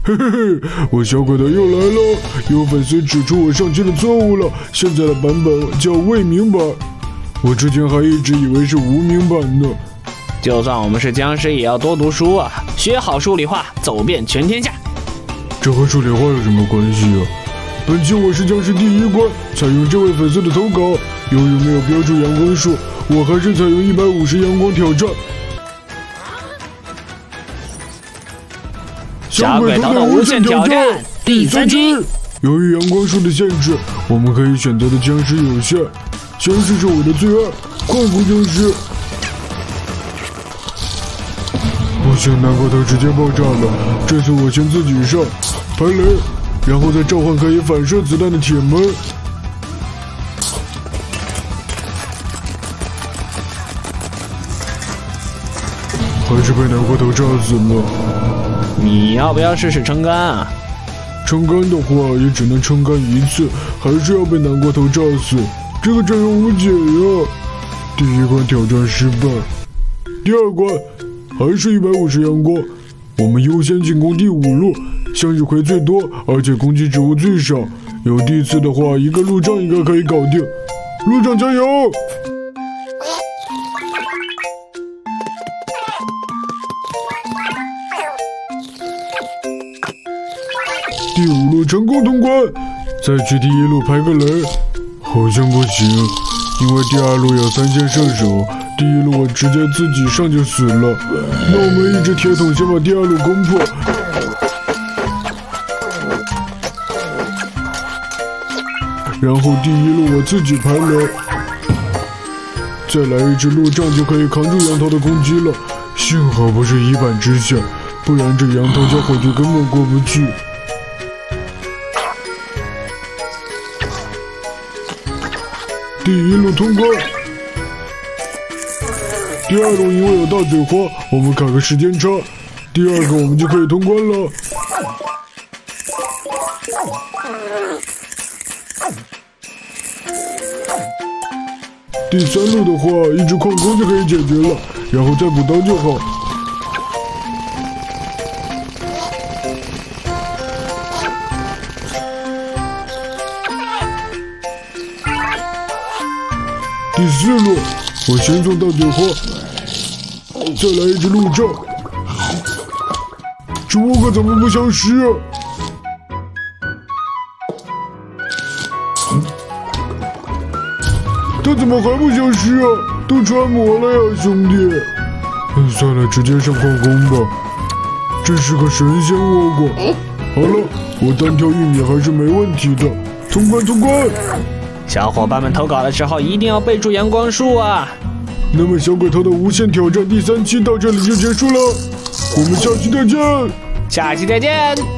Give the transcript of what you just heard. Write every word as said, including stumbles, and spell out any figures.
嘿嘿嘿，我小鬼头又来了！有粉丝指出我上期的错误了，现在的版本叫未明版，我之前还一直以为是无名版呢。 就算我们是僵尸，也要多读书啊，学好数理化，走遍全天下。 这和数理化有什么关系啊？本期我是僵尸第一关，采用这位粉丝的投稿，由于没有标注阳光数，我还是采用一百五十阳光挑战。 小鬼头的无限挑战第三期。 由于阳光数的限制，我们可以选择的僵尸有限。僵尸是我的最爱，快活僵尸。不行，南瓜头直接爆炸了。这次我先自己上，排雷，然后再召唤可以反射子弹的铁门。还是被南瓜头炸死了。 你要不要试试撑杆啊？ 撑杆的话也只能撑杆一次，还是要被南瓜头炸死，这个战友无解呀。第一关挑战失败，第二关还是一百五十阳光，我们优先进攻第五路，向日葵最多，而且攻击植物最少。有第四的话，一个路障应该可以搞定。路障加油！第五路成功通关，再去第一路排个雷，好像不行，因为第二路有三线射手，第一路我直接自己上就死了。那我们一只铁桶先把第二路攻破，然后第一路我自己排雷，再来一只路障就可以扛住羊头的攻击了。幸好不是一板之下，不然这羊头家伙就根本过不去。第一路通关，第二路因为有大嘴花，我们卡个时间差，第二个我们就可以通关了。第三路的话，一只矿工就可以解决了，然后再补刀就好。第四路，我先送到嘴花，再来一只路障。这沃克怎么不消失啊？他怎么还不消失啊？都穿模了呀，兄弟！嗯，算了，直接上矿工吧。这是个神仙倭瓜。好了，我单挑玉米还是没问题的。通关，通关！ 小伙伴们投稿的时候一定要备注阳光树啊！ 那么小鬼头的无限挑战第三期到这里就结束了，我们下期再见！ 下期再见！